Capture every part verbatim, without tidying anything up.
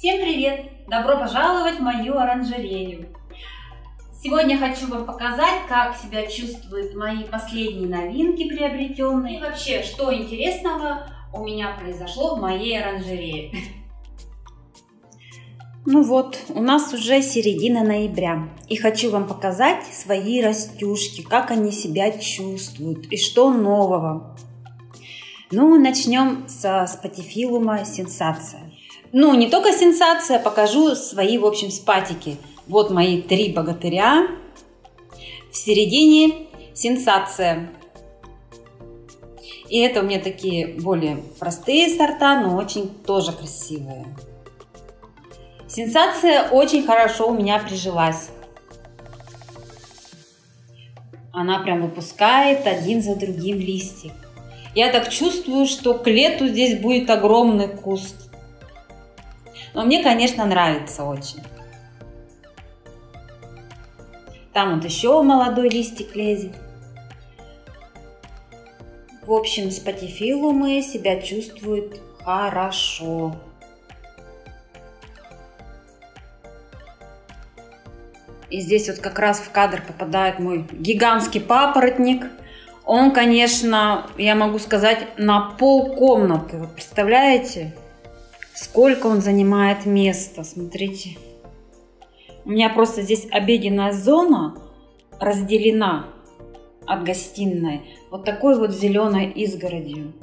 Всем привет! Добро пожаловать в мою оранжерею! Сегодня хочу вам показать, как себя чувствуют мои последние новинки приобретенные. И вообще, что интересного у меня произошло в моей оранжерее. Ну вот, у нас уже середина ноября. И хочу вам показать свои растюшки, как они себя чувствуют и что нового. Ну, начнем со спатифилума сенсация. Ну, не только сенсация, покажу свои, в общем, спатики. Вот мои три богатыря. В середине сенсация. И это у меня такие более простые сорта, но очень тоже красивые. Сенсация очень хорошо у меня прижилась. Она прям выпускает один за другим листья. Я так чувствую, что к лету здесь будет огромный куст. Но мне, конечно, нравится очень. Там вот еще молодой листик лезет. В общем, спатифилумы себя чувствуют хорошо. И здесь вот как раз в кадр попадает мой гигантский папоротник. Он, конечно, я могу сказать, на полкомнаты. Вы представляете, сколько он занимает места? Смотрите. У меня просто здесь обеденная зона разделена от гостиной вот такой вот зеленой изгородью.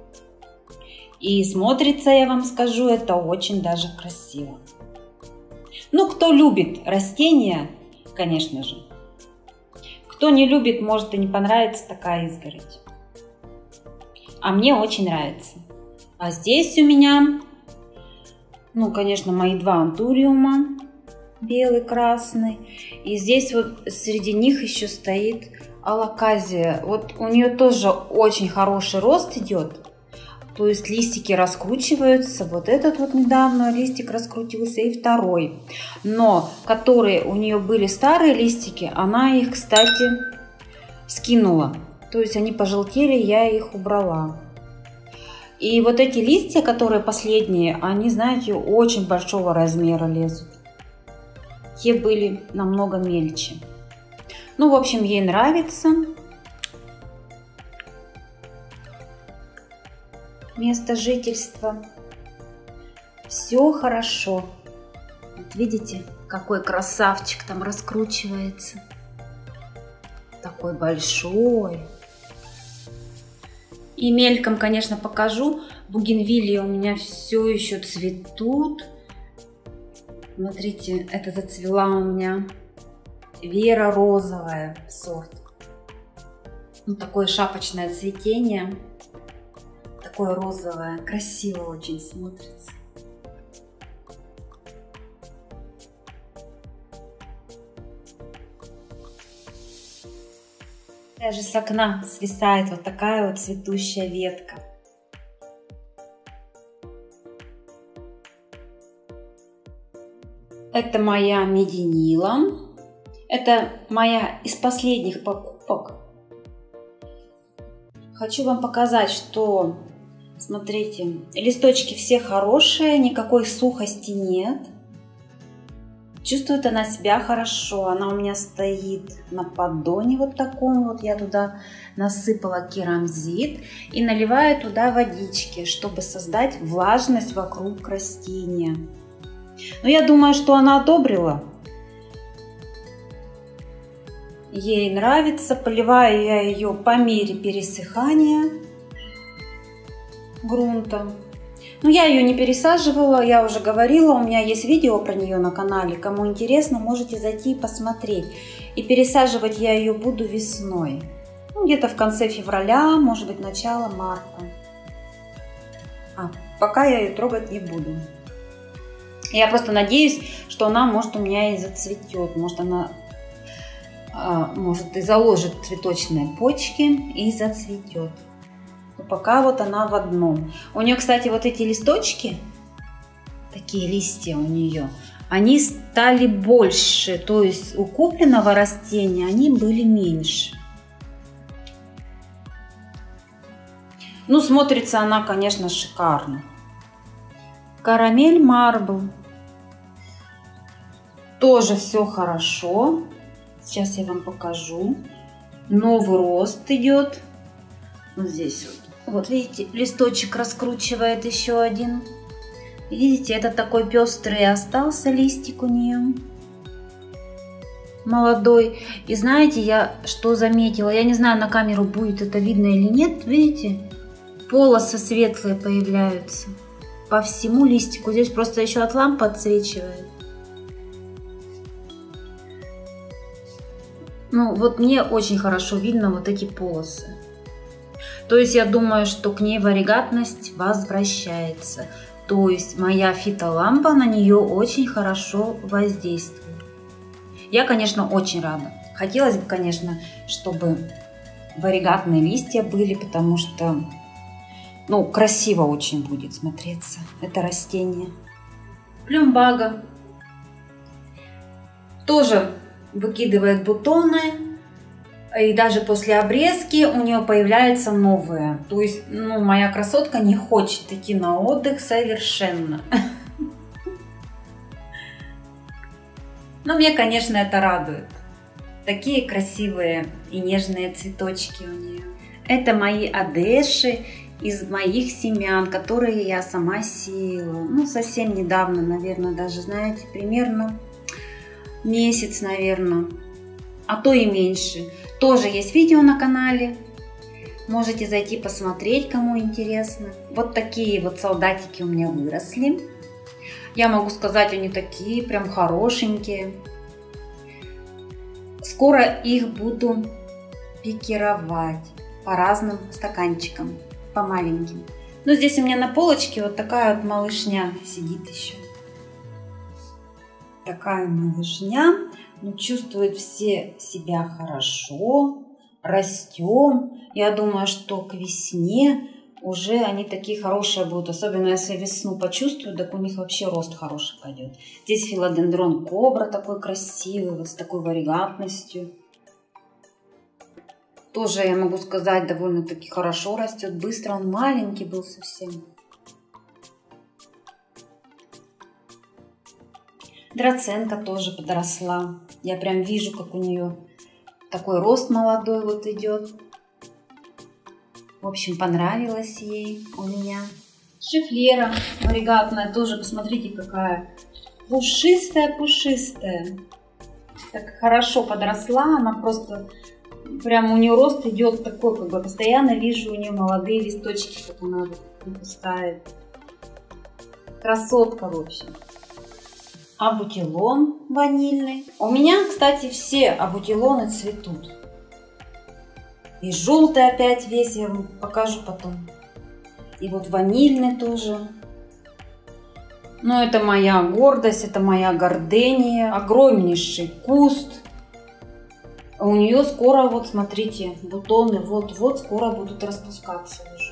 И смотрится, я вам скажу, это очень даже красиво. Ну, кто любит растения, конечно же. Кто не любит, может и не понравится такая изгородь. А мне очень нравится. А здесь у меня, ну, конечно, мои два антуриума. Белый, красный. И здесь вот среди них еще стоит алоказия. Вот у нее тоже очень хороший рост идет. То есть листики раскручиваются. Вот этот вот недавно листик раскрутился и второй. Но которые у нее были старые листики, она их, кстати, скинула. То есть они пожелтели, я их убрала. И вот эти листья, которые последние, они, знаете, очень большого размера лезут. Те были намного мельче. Ну, в общем, ей нравится. Место жительства. Все хорошо. Вот видите, какой красавчик там раскручивается. Такой большой. И мельком, конечно, покажу. Бугенвиллии у меня все еще цветут. Смотрите, это зацвела у меня Вера розовая сорт. Ну, такое шапочное цветение. Такое розовое. Красиво очень смотрится. Даже с окна свисает вот такая вот цветущая ветка. Это моя мединила. Это моя из последних покупок. Хочу вам показать, что, смотрите, листочки все хорошие, никакой сухости нет. Чувствует она себя хорошо. Она у меня стоит на поддоне вот таком вот. Я туда насыпала керамзит и наливаю туда водички, чтобы создать влажность вокруг растения. Но я думаю, что она одобрила. Ей нравится. Поливаю я ее по мере пересыхания грунта. Но я ее не пересаживала, я уже говорила, у меня есть видео про нее на канале. Кому интересно, можете зайти и посмотреть. И пересаживать я ее буду весной. Ну, где-то в конце февраля, может быть, начало марта. А, пока я ее трогать не буду. Я просто надеюсь, что она, может, у меня и зацветет. Может, она а, может и заложит цветочные почки и зацветет. Но пока вот она в одном. У нее, кстати, вот эти листочки, такие листья у нее, они стали больше. То есть у купленного растения они были меньше. Ну, смотрится она, конечно, шикарно. Карамель Марбл. Тоже все хорошо. Сейчас я вам покажу. Новый рост идет. Вот здесь вот. Вот видите, листочек раскручивает еще один. Видите, это такой пестрый остался листик у нее. Молодой. И знаете, я что заметила? Я не знаю, на камеру будет это видно или нет. Видите? Полосы светлые появляются по всему листику. Здесь просто еще от лампы отсвечивает. Ну, вот мне очень хорошо видно вот эти полосы. То есть я думаю, что к ней варигатность возвращается. То есть моя фитолампа на нее очень хорошо воздействует. Я, конечно, очень рада. Хотелось бы, конечно, чтобы варигатные листья были, потому что, ну, красиво очень будет смотреться это растение. Плюмбага тоже выкидывает бутоны, и даже после обрезки у нее появляются новые. То есть, ну, моя красотка не хочет идти на отдых совершенно. Но мне, конечно, это радует. Такие красивые и нежные цветочки у нее. Это мои одеши из моих семян, которые я сама сеяла. Ну, совсем недавно, наверное, даже, знаете, примерно месяц, наверное, а то и меньше. Тоже есть видео на канале. Можете зайти посмотреть, кому интересно. Вот такие вот солдатики у меня выросли. Я могу сказать, они такие прям хорошенькие. Скоро их буду пикировать по разным стаканчикам, по маленьким. Но здесь у меня на полочке вот такая вот малышня сидит еще. Такая малышня. Ну, чувствует все себя хорошо. Растем. Я думаю, что к весне уже они такие хорошие будут. Особенно если весну почувствуют, так у них вообще рост хороший пойдет. Здесь филодендрон кобра такой красивый, вот с такой варигатностью. Тоже, я могу сказать, довольно-таки хорошо растет. Быстро, он маленький был совсем. Драценка тоже подросла. Я прям вижу, как у нее такой рост молодой вот идет. В общем, понравилось ей у меня. Шифлера варигатная тоже, посмотрите, какая пушистая-пушистая. Так хорошо подросла, она просто, прям у нее рост идет такой, как бы постоянно вижу у нее молодые листочки, как она выпускает. Красотка, в общем. Абутилон ванильный. У меня, кстати, все абутилоны цветут. И желтый опять весь, я вам покажу потом. И вот ванильный тоже. Но это моя гордость, это моя гордыня. Огромнейший куст. У нее скоро, вот смотрите, бутоны вот-вот скоро будут распускаться уже.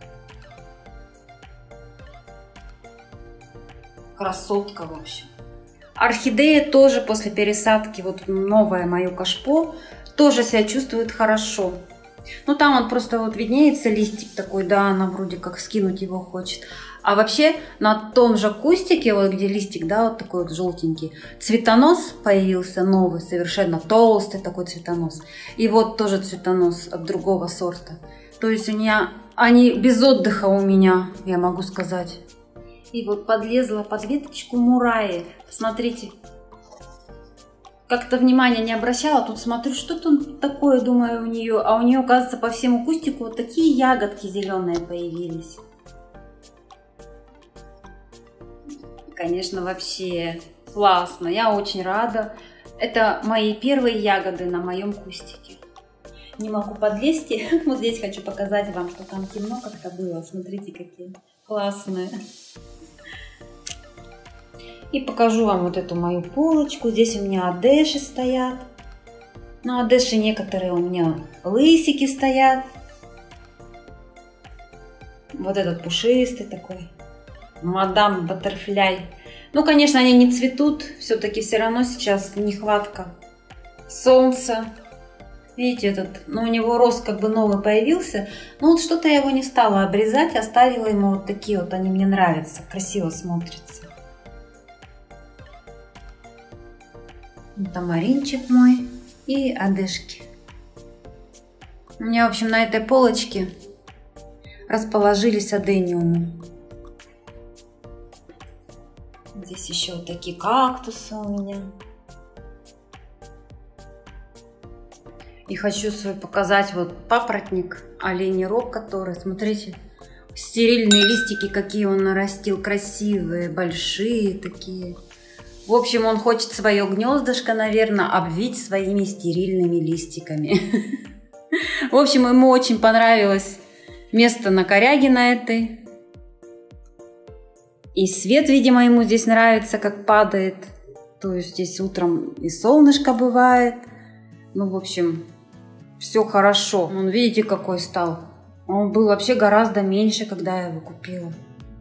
Красотка, в общем. Орхидея тоже после пересадки, вот новое мое кашпо, тоже себя чувствует хорошо. Ну, там он просто вот виднеется листик такой, да, она вроде как скинуть его хочет. А вообще на том же кустике, вот где листик, да, вот такой вот желтенький, цветонос появился новый, совершенно толстый такой цветонос. И вот тоже цветонос от другого сорта. То есть у меня, они без отдыха у меня, я могу сказать. И вот подлезла под веточку мураи. Смотрите. Как-то внимания не обращала. Тут смотрю, что там такое, думаю, у нее. А у нее, оказывается, по всему кустику вот такие ягодки зеленые появились. Конечно, вообще классно. Я очень рада. Это мои первые ягоды на моем кустике. Не могу подлезть. Вот здесь хочу показать вам, что там темно как-то было. Смотрите, какие классные. И покажу вам вот эту мою полочку. Здесь у меня одеши стоят. На одеши некоторые у меня лысики стоят. Вот этот пушистый такой. Мадам Баттерфляй. Ну, конечно, они не цветут. Все-таки все равно сейчас нехватка солнца. Видите, этот, ну, у него рост как бы новый появился. Но вот что-то я его не стала обрезать. Оставила ему вот такие вот. Они мне нравятся. Красиво смотрятся. Тамаринчик мой и одежки. У меня, в общем, на этой полочке расположились адениумы. Здесь еще вот такие кактусы у меня. И хочу свой показать вот папоротник, оленей рог, который, смотрите, стерильные листики, какие он нарастил, красивые, большие такие. В общем, он хочет свое гнездышко, наверное, обвить своими стерильными листиками. В общем, ему очень понравилось место на коряге на этой. И свет, видимо, ему здесь нравится, как падает. То есть здесь утром и солнышко бывает. Ну, в общем, все хорошо. Он, видите, какой стал. Он был вообще гораздо меньше, когда я его купила.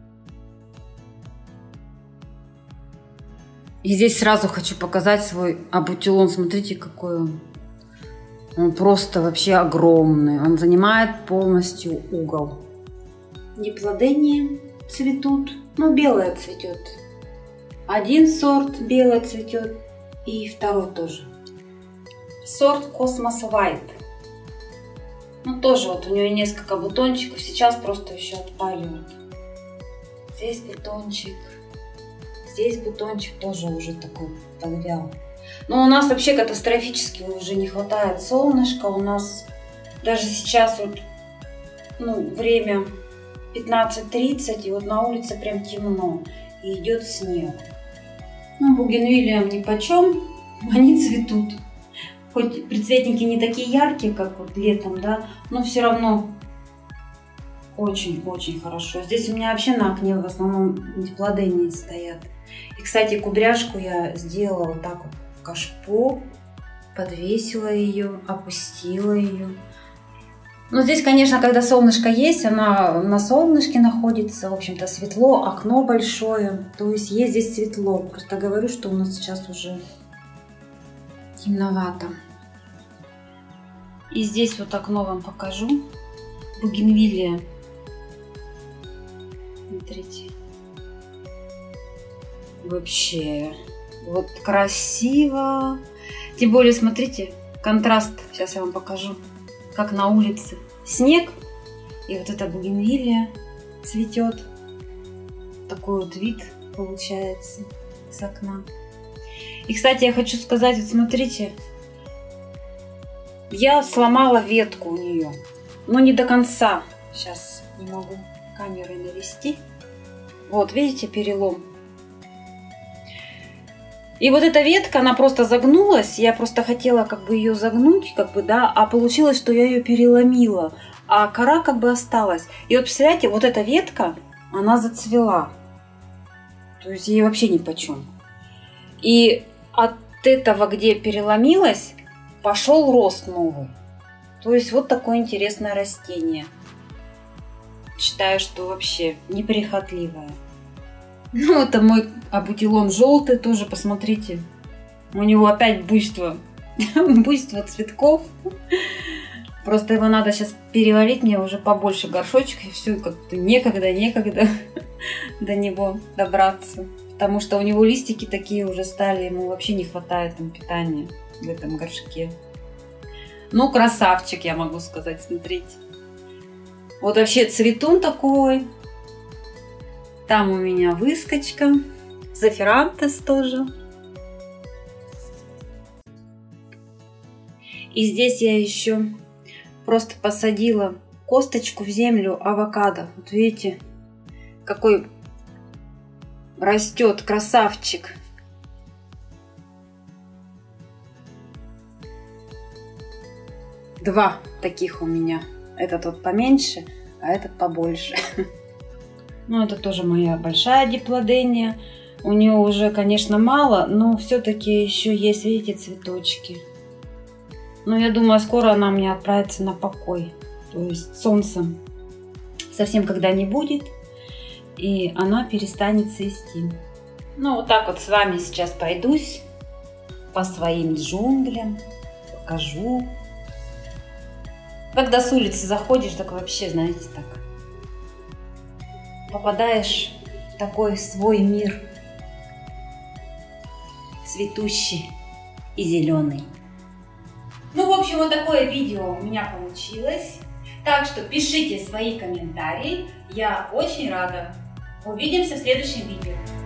И здесь сразу хочу показать свой абутилон. Смотрите, какой он. Он просто вообще огромный. Он занимает полностью угол. Неплодения цветут. Ну, белое цветет. Один сорт белое цветет. И второй тоже. Сорт Cosmos White. Ну, тоже вот у нее несколько бутончиков. Сейчас просто еще отпаливают. Здесь бутончик. Здесь бутончик тоже уже такой подвял. Но у нас вообще катастрофически уже не хватает солнышка. У нас даже сейчас вот, ну, время пятнадцать тридцать, и вот на улице прям темно. И идет снег. Ну, бугенвиллиям нипочем. Они цветут. Хоть прицветники не такие яркие, как вот летом, да, но все равно очень-очень хорошо. Здесь у меня вообще на окне в основном неплодения стоят. И, кстати, кудряшку я сделала вот так вот в кашпо, подвесила ее, опустила ее. Но здесь, конечно, когда солнышко есть, она на солнышке находится, в общем-то, светло, окно большое, то есть есть здесь светло. Просто говорю, что у нас сейчас уже темновато. И здесь вот окно вам покажу. Бугенвиллия. Смотрите. Вообще, вот красиво. Тем более, смотрите, контраст. Сейчас я вам покажу, как на улице снег. И вот эта бугенвиллия цветет. Такой вот вид получается с окна. И, кстати, я хочу сказать, вот смотрите, я сломала ветку у нее, но не до конца. Сейчас не могу камерой навести. Вот, видите, перелом. И вот эта ветка, она просто загнулась. Я просто хотела как бы ее загнуть, как бы, да, а получилось, что я ее переломила, а кора как бы осталась. И вот, представляете, вот эта ветка, она зацвела. То есть ей вообще нипочем. И от этого, где переломилась, пошел рост новый. То есть вот такое интересное растение. Считаю, что вообще неприхотливое. Ну, это мой абутилон желтый тоже, посмотрите. У него опять буйство, буйство цветков. Просто его надо сейчас перевалить, мне уже побольше горшочек, и все, как-то некогда, некогда до него добраться. Потому что у него листики такие уже стали, ему вообще не хватает там питания в этом горшке. Ну, красавчик, я могу сказать, смотрите. Вот вообще цветун такой. Там у меня выскочка. Зафирантес тоже. И здесь я еще просто посадила косточку в землю авокадо. Вот видите, какой растет красавчик. Два таких у меня. Этот вот поменьше, а этот побольше. Ну, это тоже моя большая диплодения. У нее уже, конечно, мало, но все-таки еще есть, видите, цветочки. Но я думаю, скоро она у меня отправится на покой. То есть солнца совсем когда не будет, и она перестанет цвести. Ну, вот так вот с вами сейчас пройдусь по своим джунглям, покажу. Когда с улицы заходишь, так вообще, знаете, так попадаешь в такой свой мир цветущий. и зеленый. Ну, в общем, вот такое видео у меня получилось. Так что пишите свои комментарии. Я очень рада. Увидимся в следующем видео.